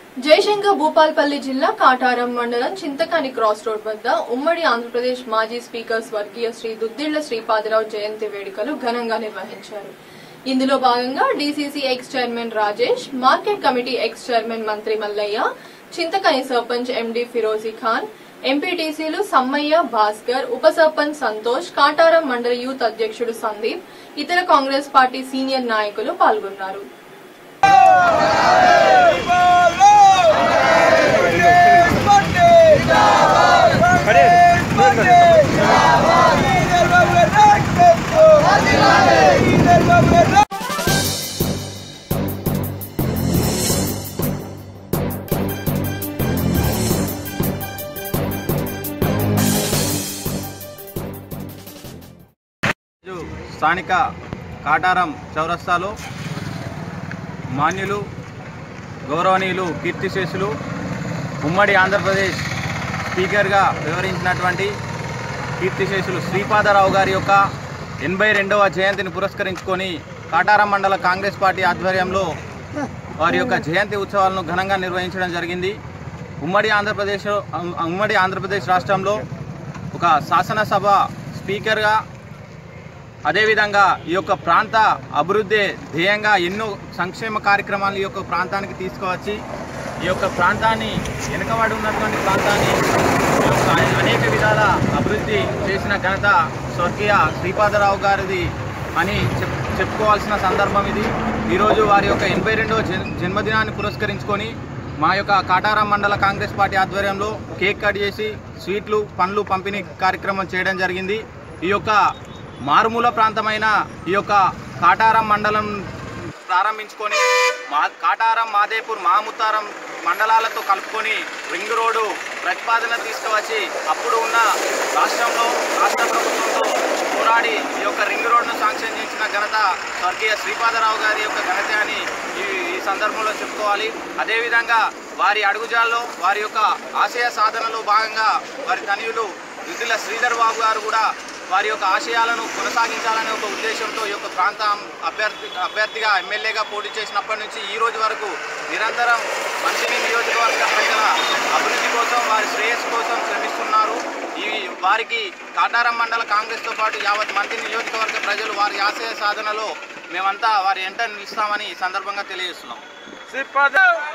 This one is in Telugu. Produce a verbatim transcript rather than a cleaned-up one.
జయశంకర్ భూపాల్పల్లి జిల్లా కాటారం మండలం చింతకాని క్రాస్ రోడ్ వద్ద ఉమ్మడి ఆంధ్రప్రదేశ్ మాజీ స్పీకర్ స్వర్గీయ శ్రీ దుద్దిళ్ల శ్రీపాదరావు జయంతి వేడుకలు ఘనంగా నిర్వహించారు. ఇందులో భాగంగా DCC ex chairman Rajesh, market committee ex chairman Manthri Mallaiah, Chintakani sarpanch MD Firoji Khan, ఎంపీటీసీలు సమ్మయ్య, భాస్కర్, ఉప సర్పంచ్ సంతోష్, కాటారం మండల యూత్ అధ్యక్షుడు సందీప్, ఇతర కాంగ్రెస్ పార్టీ సీనియర్ నాయకులు పాల్గొన్నారు. స్థానిక కాటారం చౌరస్తాలో మాన్యులు గౌరవనీయులు కీర్తిశేషులు ఉమ్మడి ఆంధ్రప్రదేశ్ స్పీకర్గా వివరించినటువంటి కీర్తిశేషులు శ్రీపాదరావు గారి యొక్క ఎనభై రెండవ జయంతిని పురస్కరించుకొని కాటారం మండల కాంగ్రెస్ పార్టీ ఆధ్వర్యంలో వారి యొక్క జయంతి ఉత్సవాలను ఘనంగా నిర్వహించడం జరిగింది. ఉమ్మడి ఆంధ్రప్రదేశ్ ఉమ్మడి ఆంధ్రప్రదేశ్ రాష్ట్రంలో ఒక శాసనసభ స్పీకర్గా, అదేవిధంగా ఈ యొక్క ప్రాంత అభివృద్ధి ధ్యేయంగా ఎన్నో సంక్షేమ కార్యక్రమాలు ఈ యొక్క ప్రాంతానికి తీసుకువచ్చి ఈ యొక్క ప్రాంతాన్ని వెనుకబడి ఉన్నటువంటి ప్రాంతాన్ని అనేక విధాల అభివృద్ధి చేసిన ఘనత స్వర్గీయ శ్రీపాదరావు గారిది అని చెప్ చెప్పుకోవాల్సిన సందర్భం ఇది. ఈరోజు వారి యొక్క ఎనభై రెండవ జన్మదినాన్ని పురస్కరించుకొని మా యొక్క కాటారం మండల కాంగ్రెస్ పార్టీ ఆధ్వర్యంలో కేక్ కట్ చేసి స్వీట్లు, పండ్లు పంపిణీ కార్యక్రమం చేయడం జరిగింది. ఈ యొక్క మారుమూల ప్రాంతమైన ఈ యొక్క కాటారం మండలం ప్రారంభించుకొని మా కాటారం, మాదేపూర్, మాముతారం మండలాలతో కలుపుకొని రింగ్ రోడ్డు ప్రతిపాదన తీసుకువచ్చి అప్పుడు ఉన్న రాష్ట్రంలో రాష్ట్ర ప్రభుత్వంతో పోరాడి ఈ యొక్క రింగ్ రోడ్ను శాంక్షన్ చేసిన ఘనత స్వర్గీయ శ్రీపాదరావు గారి యొక్క ఘనత అని ఈ ఈ సందర్భంలో చెప్పుకోవాలి. అదేవిధంగా వారి అడుగుజాల్లో వారి యొక్క ఆశయ సాధనలో భాగంగా వారి తనయులు దుద్దిళ్ల శ్రీధర్ బాబు గారు కూడా వారి యొక్క ఆశయాలను కొనసాగించాలనే ఒక ఉద్దేశంతో ఈ యొక్క ప్రాంత అభ్యర్థి అభ్యర్థిగా ఎమ్మెల్యేగా పోటీ చేసినప్పటి నుంచి ఈ రోజు వరకు నిరంతరం మంచిని నియోజకవర్గ ప్రజల అభివృద్ధి కోసం, వారి శ్రేయస్సు కోసం శ్రమిస్తున్నారు. ఈ వారికి కాటారం మండల కాంగ్రెస్తో పాటు యావత్ మంత్రి నియోజకవర్గ ప్రజలు వారి ఆశయ సాధనలో మేమంతా వారి వెంట నిలుస్తామని ఈ సందర్భంగా తెలియజేస్తున్నాం.